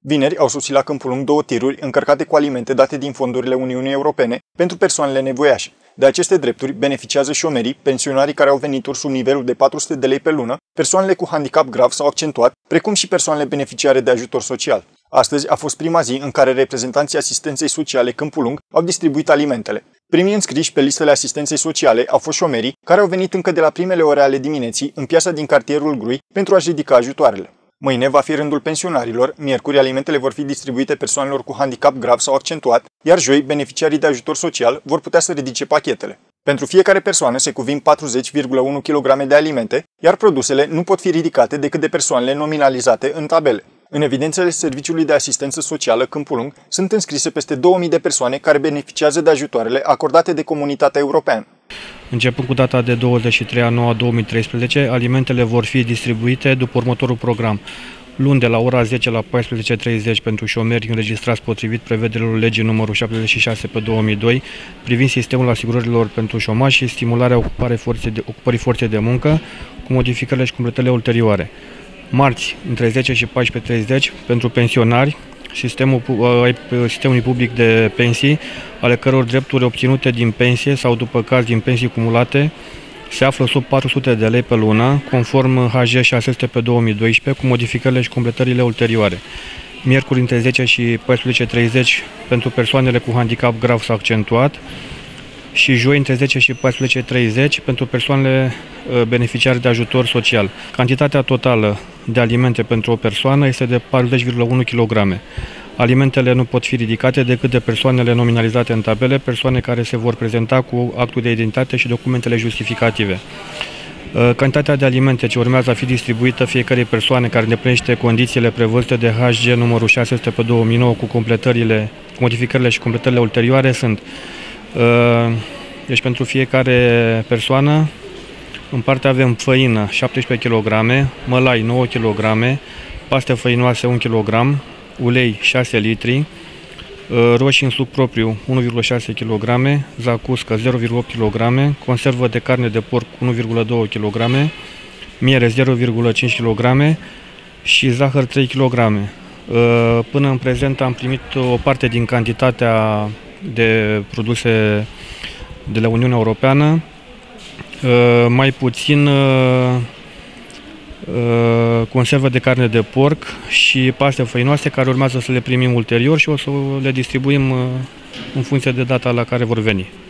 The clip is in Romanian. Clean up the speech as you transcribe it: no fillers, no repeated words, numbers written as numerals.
Vineri au sosit la Câmpul Lung 2 tiruri încărcate cu alimente date din fondurile Uniunii Europene pentru persoanele nevoiașe. De aceste drepturi beneficiază șomerii, pensionarii care au venituri sub nivelul de 400 de lei pe lună, persoanele cu handicap grav sau accentuat, precum și persoanele beneficiare de ajutor social. Astăzi a fost prima zi în care reprezentanții asistenței sociale Câmpul Lung au distribuit alimentele. Primii înscriși pe listele asistenței sociale au fost șomerii care au venit încă de la primele ore ale dimineții în piața din cartierul Grui pentru a-și ridica ajutoarele. Mâine va fi rândul pensionarilor, miercuri alimentele vor fi distribuite persoanelor cu handicap grav sau accentuat, iar joi beneficiarii de ajutor social vor putea să ridice pachetele. Pentru fiecare persoană se cuvin 40,1 kg de alimente, iar produsele nu pot fi ridicate decât de persoanele nominalizate în tabele. În evidențele Serviciului de Asistență Socială Câmpul Lung sunt înscrise peste 2000 de persoane care beneficiază de ajutoarele acordate de Comunitatea Europeană. Începând cu data de 23/9/2013, alimentele vor fi distribuite după următorul program. Luni de la ora 10 la 14:30 pentru șomeri înregistrați potrivit prevederilor legii numărul 76/2002 privind sistemul asigurărilor pentru șomaj și stimularea ocupării forței de muncă, cu modificările și completările ulterioare. Marți, între 10 și 14:30 pentru pensionari, sistemul public de pensii, ale căror drepturi obținute din pensie sau după caz din pensii cumulate se află sub 400 de lei pe lună, conform HG 600/2012, cu modificările și completările ulterioare. Miercuri, între 10 și 14:30 pentru persoanele cu handicap grav sau accentuat și joi, între 10 și 14:30 pentru persoanele beneficiare de ajutor social. Cantitatea totală de alimente pentru o persoană este de 40,1 kg. Alimentele nu pot fi ridicate decât de persoanele nominalizate în tabele, persoane care se vor prezenta cu actul de identitate și documentele justificative. Cantitatea de alimente ce urmează a fi distribuită fiecare persoane care îndeplinește condițiile prevăzute de HG numărul 600/2009 cu modificările și completările ulterioare sunt: deci pentru fiecare persoană în parte avem făină 17 kg, mălai 9 kg, paste făinoase 1 kg, ulei 6 litri, roșii în suc propriu 1,6 kg, zacuscă 0,8 kg, conservă de carne de porc 1,2 kg, miere 0,5 kg și zahăr 3 kg. Până în prezent am primit o parte din cantitatea de produse de la Uniunea Europeană, mai puțin conservă de carne de porc și paste făinoase, care urmează să le primim ulterior și o să le distribuim în funcție de data la care vor veni.